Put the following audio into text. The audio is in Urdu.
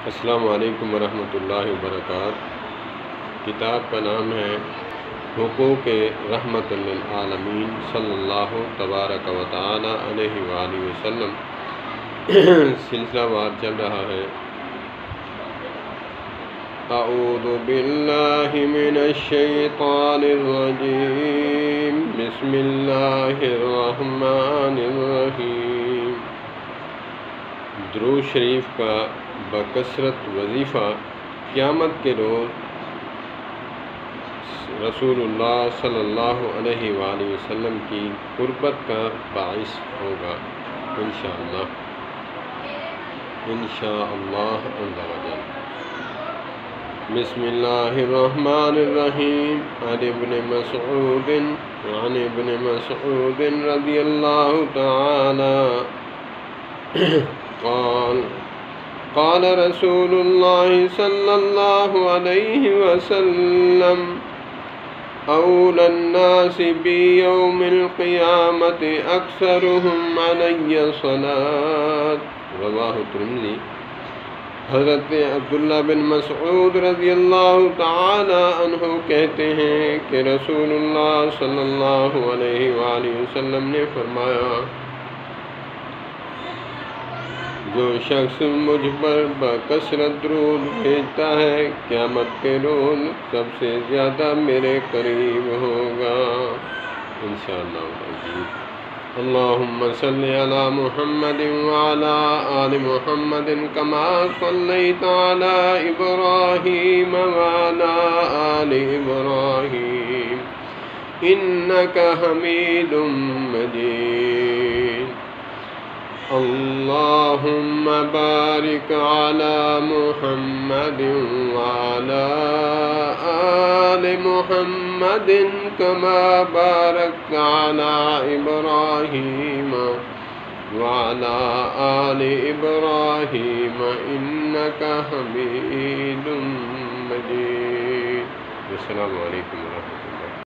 السلام علیکم ورحمۃ اللہ وبرکاتہ۔ کتاب کا نام ہے حقوق رحمت للعالمین صلی اللہ تبارک و تعالی علیہ وآلہ وسلم۔ سلسلہ وار چل رہا ہے۔ اعوذ باللہ من الشیطان الرجیم، بسم اللہ الرحمن الرحیم۔ درود شریف کا بکثرت وظیفہ قیامت کے روز رسول اللہ صلی اللہ علیہ وآلہ وسلم کی قربت کا باعث ہوگا انشاءاللہ عز و جل۔ بسم اللہ الرحمن الرحیم۔ عن ابن مسعود رضی اللہ تعالی قال رسول اللہ صلی اللہ علیہ وسلم اول الناس بی یوم القیامت اکثرهم علی صلاة، رواہ ترمذی۔ حضرت عبداللہ بن مسعود رضی اللہ تعالی عنہ کہتے ہیں کہ رسول اللہ صلی اللہ علیہ وآلہ وسلم نے فرمایا، جو شخص مجھ پر بکثرت درود بھیجتا ہے قیامت کے روز سب سے زیادہ میرے قریب ہوگا انشاءاللہ۔ اللہم صلی علی محمد وعلی آل محمد کما صلیت علی ابراہیم وعلی آل ابراہیم انک حمید مجید۔ اللہم بارک علی محمد وعلی آل محمد کما بارکت علی ابراہیم وعلی آل ابراہیم انک حمید مجید۔ السلام علیکم ورحمۃ اللہ۔